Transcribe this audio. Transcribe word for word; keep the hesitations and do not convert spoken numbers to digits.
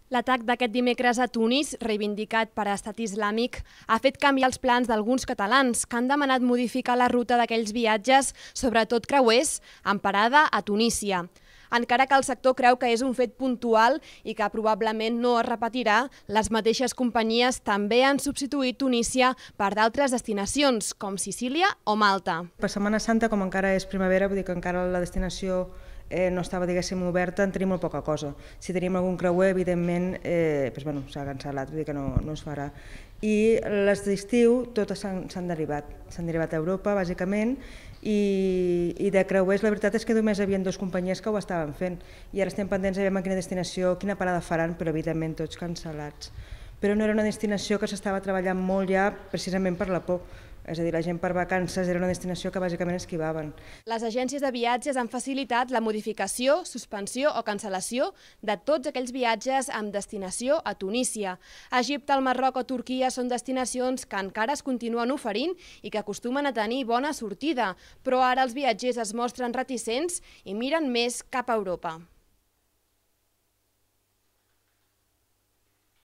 L'atac d'aquest dimecres a Tunis, reivindicat per Estat Islàmic, ha fet canviar els plans d'alguns catalans que han demanat modificar la ruta d'aquells viatges, sobretot creuers, amb parada a Tunísia. Encara que el sector creu que és un fet puntual i que probablement no es repetirà, les mateixes companyies també han substituït Tunísia per d'altres destinacions, com Sicília o Malta. Per Setmana Santa, com encara és primavera, vull dir que encara la destinació eh, no estava, diguéssim, oberta, en tenim molt poca cosa. Si tenim algun creuer, evidentment, eh, doncs, bueno, s'ha cancel·lat, vull dir que no, no es farà. I les d'estiu totes s'han derivat, s'han derivat a Europa, bàsicament, i, i de creuers la veritat és que només hi havia dues companyies que ho estaven fent i ara estem pendents de veure quina destinació, quina parada faran, però evidentment tots cancel·lats. Però no era una destinació que s'estava treballant molt ja precisament per la por. És a dir, la gent per vacances era una destinació que bàsicament esquivaven. Les agències de viatges han facilitat la modificació, suspensió o cancel·lació de tots aquells viatges amb destinació a Tunísia. Egipte, el Marroc o Turquia són destinacions que encara es continuen oferint i que acostumen a tenir bona sortida, però ara els viatgers es mostren reticents i miren més cap a Europa.